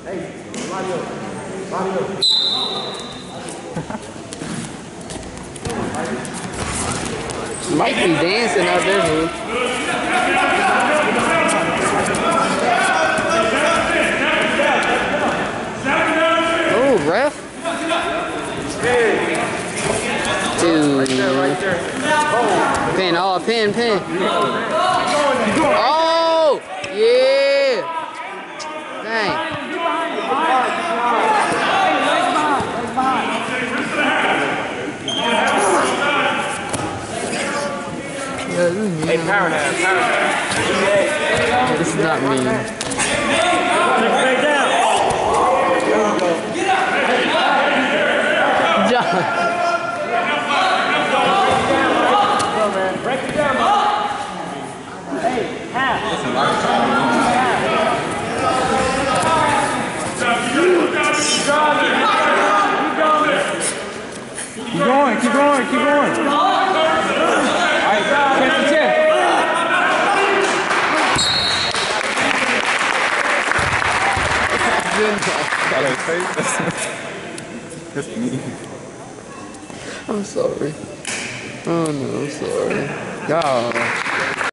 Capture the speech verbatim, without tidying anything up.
Might be dancing out there, dude. Oh, ref. Dude. Right there, right there. Oh. Pin, oh, pin, pin. Oh, yeah. Dang. Hey, power now, power now. This is not me. John. Break it down, man. Hey, half. Keep going, keep going, keep going. Alright, catch the tip. That's me. I'm sorry. Oh no, I'm sorry. God.